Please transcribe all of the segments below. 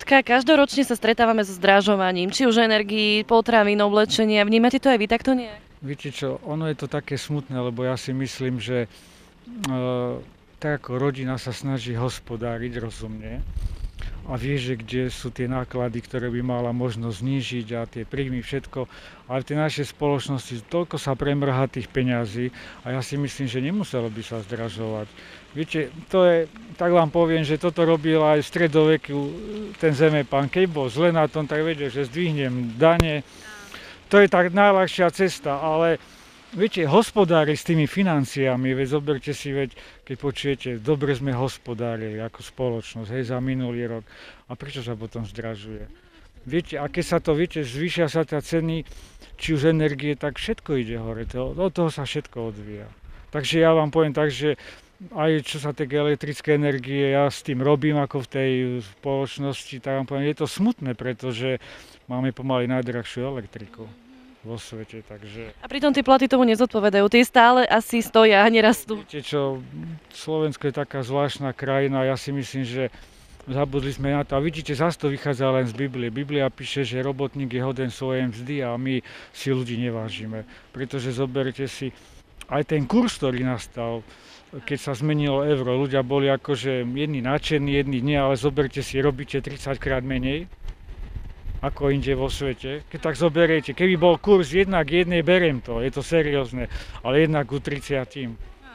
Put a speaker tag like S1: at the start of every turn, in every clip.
S1: Skrátka, každoročne sa stretávame so zdražovaním, či už energií, potravín, oblečenia. Vnímate to aj vy takto nejak?
S2: Viete čo, ono je to také smutné, lebo ja si myslím, že tak ako rodina sa snaží hospodáriť rozumne a vie, že kde sú tie náklady, ktoré by mala možnosť znížiť a tie príjmy, všetko. Ale v tej našej spoločnosti toľko sa premrhá tých peňazí a ja si myslím, že nemuselo by sa zdražovať. Viete, to je, tak vám poviem, že toto robil aj v stredoveku ten zemepán. Keď bol zle na tom, tak vedel, že zdvihnem dane. To je tak najľahšia cesta, ale viete, hospodári s tými financiami, veď zoberte si, veď, keď počujete, dobre sme hospodárili ako spoločnosť, hej, za minulý rok. A prečo sa potom zdražuje? Viete, a keď sa to, viete, zvýšia sa tie ceny, či už energie, tak všetko ide hore, od toho sa všetko odvíja. Takže ja vám poviem tak, že aj čo sa týka elektrické energie, ja s tým robím ako v tej spoločnosti, tak vám poviem, je to smutné, pretože máme pomaly najdrahšiu elektriku vo svete, takže...
S1: A pritom tie platy tomu nezodpovedajú, tie stále asi stoja a nerastú.
S2: Viete čo, Slovensko je taká zvláštna krajina, ja si myslím, že zabudli sme na to. A vidíte, zase to vychádza len z Biblie. Biblia píše, že robotník je hoden svojej mzdy a my si ľudí nevážime. Pretože zoberte si aj ten kurz, ktorý nastal, keď sa zmenilo euro. Ľudia boli akože jedni nadšení, jedni nie, ale zoberte si, robíte 30 krát menej ako inde vo svete. Keď tak zoberiete, keby bol kurz 1 k 1, beriem to, je to seriózne, ale 1 ku 30.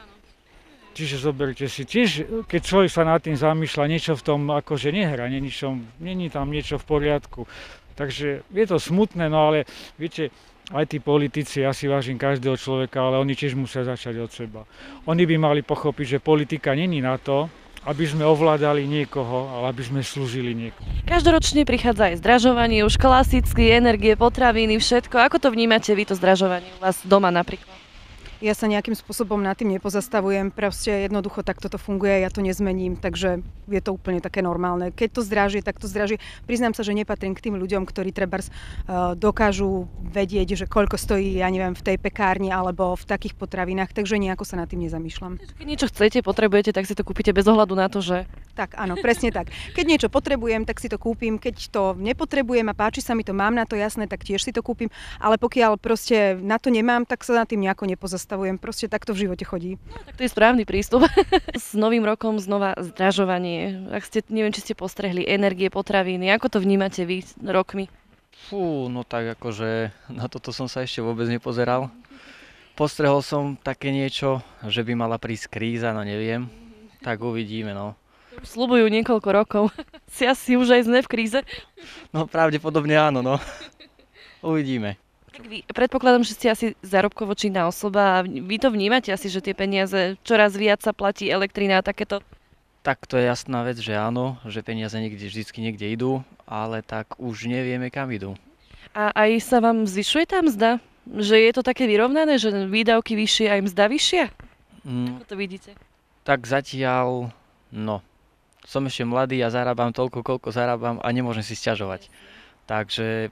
S2: Čiže zoberte si, tiež keď človek sa nad tým zamýšľa, niečo v tom akože nehra, není tam niečo v poriadku. Takže je to smutné, no ale viete, aj tí politici, ja si vážim každého človeka, ale oni tiež musia začať od seba. Oni by mali pochopiť, že politika není na to, aby sme ovládali niekoho, ale aby sme slúžili niekoho.
S1: Každoročne prichádza aj zdražovanie, už klasicky, energie, potraviny, všetko. Ako to vnímate vy, to zdražovanie u vás doma napríklad?
S3: Ja sa nejakým spôsobom nad tým nepozastavujem, proste jednoducho takto to funguje, ja to nezmením, takže je to úplne také normálne. Keď to zdraží, tak to zdraží. Priznám sa, že nepatrím k tým ľuďom, ktorí trebárs dokážu vedieť, že koľko stojí, ja neviem, v tej pekárni alebo v takých potravinách, takže nejako sa nad tým nezamýšľam.
S1: Keď niečo chcete, potrebujete, tak si to kúpite bez ohľadu na to, že...
S3: Tak áno, presne tak. Keď niečo potrebujem, tak si to kúpim, keď to nepotrebujem a páči sa mi to, mám na to jasné, tak tiež si to kúpim, ale pokiaľ proste na to nemám, tak sa nad tým nejako nepozastavujem. Proste takto v živote chodí.
S1: No, tak to je správny prístup. S novým rokom znova zdražovanie. Ak ste, neviem, či ste postrehli energie, potraviny, ako to vnímate vy rokmi?
S4: Fú, no tak akože na toto som sa ešte vôbec nepozeral. Postrehol som také niečo, že by mala prísť kríza, no neviem. Tak uvidíme, no.
S1: Sľubujú niekoľko rokov. Si asi už aj sme v kríze.
S4: No pravdepodobne áno, no. Uvidíme.
S1: Tak vy, predpokladám, že ste asi zárobkovo činná osoba a vy to vnímate asi, že tie peniaze čoraz viac sa platí elektrina a takéto.
S4: Tak to je jasná vec, že áno, že peniaze vždycky niekde idú, ale tak už nevieme, kam idú.
S1: A aj sa vám zvyšuje tá mzda? Že je to také vyrovnané, že výdavky vyššie aj mzda vyššia? Ako to vidíte?
S4: Tak zatiaľ, no, som ešte mladý a zarábam toľko, koľko zarábam a nemôžem si sťažovať. Takže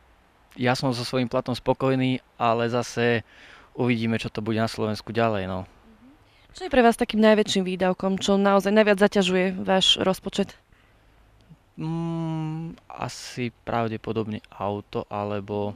S4: ja som so svojím platom spokojný, ale zase uvidíme, čo to bude na Slovensku ďalej, no.
S1: Čo je pre vás takým najväčším výdavkom, čo naozaj najviac zaťažuje váš rozpočet?
S4: Asi pravdepodobne auto, alebo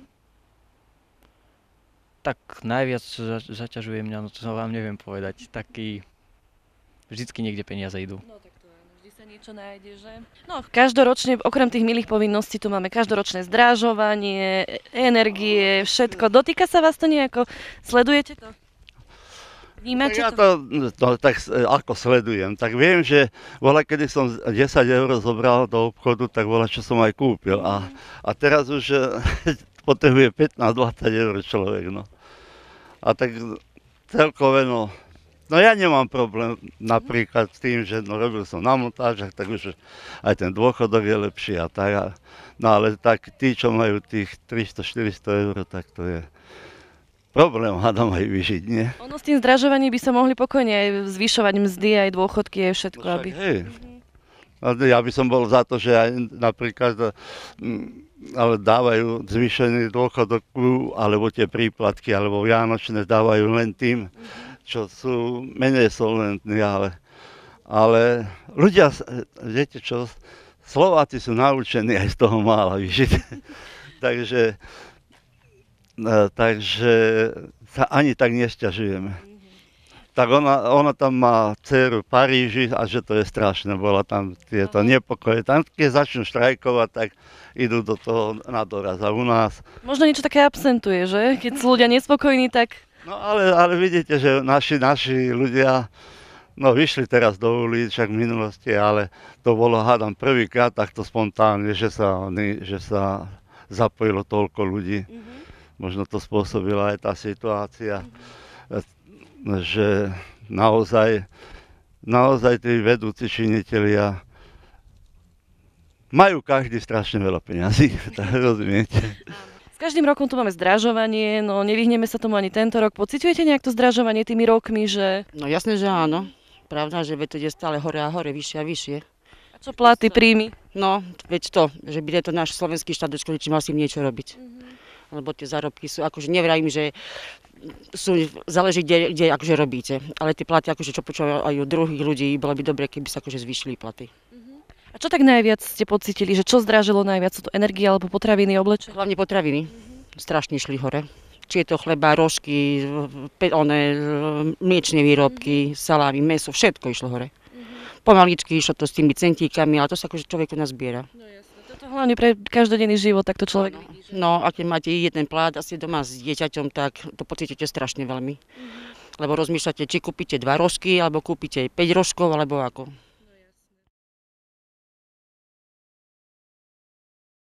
S4: tak najviac zaťažuje mňa, no to vám neviem povedať, taký, vždycky niekde peniaze idú.
S1: No tak to áno, vždy sa niečo nájde, že? No, každoročne, okrem tých milých povinností, tu máme každoročné zdrážovanie, energie, všetko. Dotýka sa vás to nejako? Sledujete to? Vnímate
S5: Ja
S1: to?
S5: to tak ako sledujem, tak viem, že kedy som 10 eur zobral do obchodu, tak čo som aj kúpil. A teraz už potrebuje 15-20 eur človek, no. A tak celkové, no ja nemám problém napríklad s tým, že robil som na montážach, tak už aj ten dôchodok je lepší a tak. No ale tak tí, čo majú tých 300-400 eur, tak to je problém, hádam aj vyžiť, nie?
S1: Ono s tým zdražovaním by sa mohli pokojne aj zvyšovať mzdy, aj dôchodky, aj všetko.
S5: Však, hej. Ja by som bol za to, že aj napríklad ale dávajú zvýšený dôchodok, alebo tie príplatky, alebo vianočné dávajú len tým, čo sú menej solventní, ale ľudia, viete čo, Slováci sú naučení aj z toho mála vyžiť. takže sa ani tak nesťažujeme. Tak ona tam má dceru v Paríži a že to je strašné, bola tam tieto nepokoje. Tam, keď začnú štrajkovať, tak idú do toho na doraz. A u nás...
S1: Možno niečo také absentuje, že? Keď sú ľudia nespokojní, tak...
S5: No ale vidíte, že naši ľudia vyšli teraz do ulic, však v minulosti, ale to bolo, hádam, prvýkrát takto spontánne, že sa zapojilo toľko ľudí. Možno to spôsobila aj tá situácia. Že naozaj tí vedúci činitelia majú každý strašne veľa peňazí, tak rozumiete.
S1: S každým rokom tu máme zdražovanie, no nevyhneme sa tomu ani tento rok. Pociťujete nejak to zdražovanie tými rokmi, že...
S6: No jasné, že áno. Pravda, že to ide stále hore a hore, vyššie a vyššie.
S1: A čo platy, príjmy?
S6: No, veď to, že by to náš slovenský štát čím mal s tým niečo robiť. Lebo tie zárobky sú, akože nevrajím, že záleží, kde akože robíte. Ale tie platy, akože čo počúvajú druhých ľudí, bolo by dobre, keby sa akože zvýšili platy.
S1: A čo tak najviac ste pocítili, že čo zdražilo najviac? Sú to energie alebo potraviny, oblečenie?
S6: Hlavne potraviny. Strašne šli hore. Či je to chleba, rožky, mliečne výrobky, salámy, mäso, všetko išlo hore. Pomaličky išlo to s tými centíkami, ale to sa akože človeku nazbiera.
S1: Toto hlavne pre každodenný život, tak to človek vidí.
S6: No, a keď máte jeden plát a ste doma s dieťaťom, tak to pocítite strašne veľmi. Lebo rozmýšľate, či kúpite 2 rožky, alebo kúpite 5 rožkov, alebo ako.